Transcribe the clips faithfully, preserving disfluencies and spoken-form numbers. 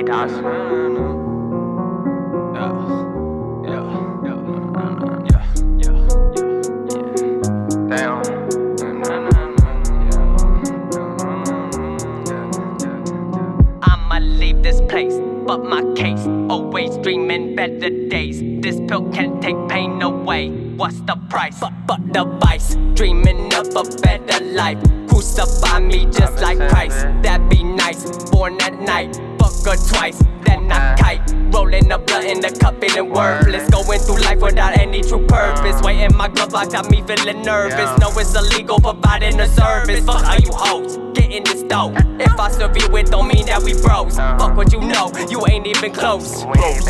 Adidas. I'ma leave this place, but my case, always dreaming better days. This pill can take pain away. What's the price? But, but the vice, dreaming of a better life. Crucify me just like Christ. That'd be nice. Born at night, fuck her twice, then I kite. Rolling a blunt in the cup, feeling worthless. Going through life without any true purpose. Waiting my glove box, got me feeling nervous. No, it's illegal, providing a service. Fuck all you hoes, get in this dough. If I serve you, it don't mean that we bros. Fuck what you know, you ain't even close.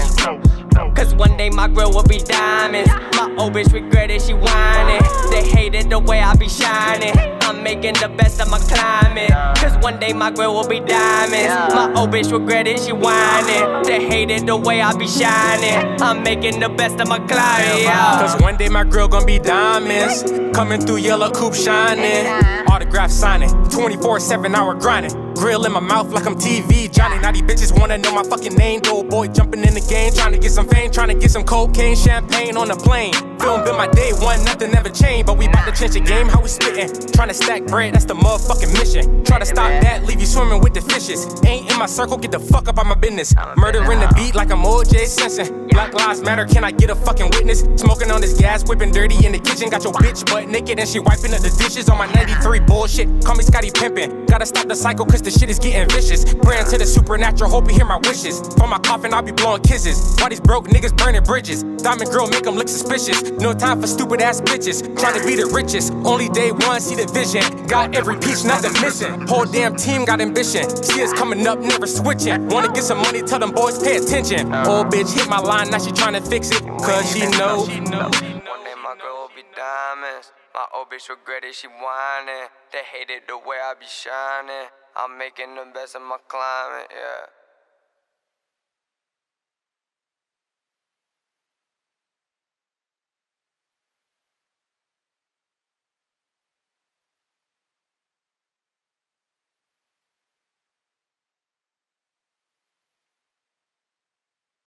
Cause one day my grill will be diamonds. My old bitch regretted she whining. They hated the way I be shining. I'm making the best of my climate. Cause one day my grill will be diamonds. My old bitch regretted she whining. They hated the way I be shining. I'm making the best of my climate. Cause one day my grill gon' be diamonds. Coming through yellow coupe shining. Autograph signing, twenty-four seven hour grinding. Grill in my mouth like I'm T V Johnny. Now these bitches wanna know my fucking name. Old boy jumping in the game, trying to get some fame, trying to get some cocaine, champagne on the plane. Film been my day one, nothing ever changed, but we bout to change the game. How we spittin'? Trying to stack bread, that's the motherfucking mission. Try to stop that, leave you swimming with the fishes. Ain't in my circle, get the fuck up on my business. Murdering the beat like I'm O J Simpson. Black lives matter, can I get a fucking witness? Smoking on this gas, whipping dirty in the kitchen. Got your bitch butt naked and she wiping up the dishes on my ninety-three bullshit. Call me Scotty Pimpin'. Gotta stop the cycle cause the shit is getting vicious. Praying to the supernatural, hope you hear my wishes. From my coffin, I'll be blowing kisses. Why these broke niggas burning bridges? Diamond girl make them look suspicious. No time for stupid ass bitches. Trying to be the richest. Only day one, see the vision. Got every piece, nothing missing. Whole damn team got ambition. See us coming up, never switching. Wanna get some money, tell them boys pay attention. Old bitch hit my line, now she trying to fix it. Cause she know. One day my girl will be diamonds. My old bitch regretted she whining. They hated the way I be shining. I'm making the best of my climate, yeah.